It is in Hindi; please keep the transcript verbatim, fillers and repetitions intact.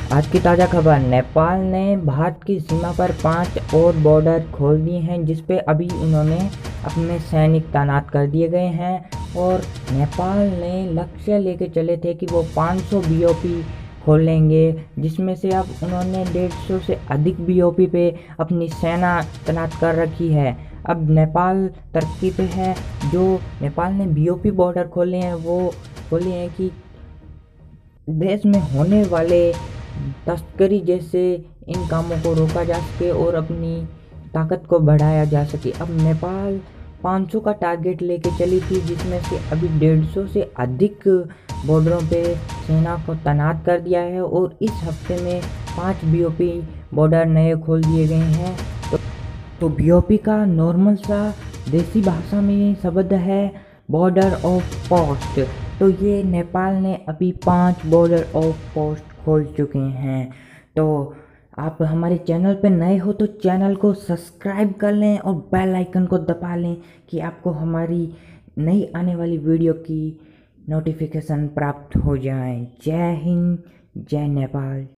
आज की ताज़ा खबर, नेपाल ने भारत की सीमा पर पाँच और बॉर्डर खोल दिए हैं, जिस पे अभी उन्होंने अपने सैनिक तैनात कर दिए गए हैं। और नेपाल ने लक्ष्य लेके चले थे कि वो पाँच सौ बी ओ पी खोलेंगे, जिसमें से अब उन्होंने डेढ़ सौ से अधिक बी ओ पी पे अपनी सेना तैनात कर रखी है। अब नेपाल तरक्की पे है। जो नेपाल ने बी ओ पी बॉर्डर खोले हैं वो खोले हैं कि देश में होने वाले तस्करी जैसे इन कामों को रोका जा सके और अपनी ताकत को बढ़ाया जा सके। अब नेपाल पाँच सौ का टारगेट लेके चली थी, जिसमें से अभी डेढ़ सौ से अधिक बॉर्डरों पे सेना को तैनात कर दिया है और इस हफ्ते में पाँच बी ओ पी बॉर्डर नए खोल दिए गए हैं। तो, तो बी ओ पी का नॉर्मल सा देसी भाषा में शब्द है बॉर्डर ऑफ पोस्ट। तो ये नेपाल ने अभी पांच बॉर्डर ऑफ पोस्ट खोल चुके हैं। तो आप हमारे चैनल पे नए हो तो चैनल को सब्सक्राइब कर लें और बेल आइकन को दबा लें कि आपको हमारी नई आने वाली वीडियो की नोटिफिकेशन प्राप्त हो जाए। जय हिंद, जय नेपाल।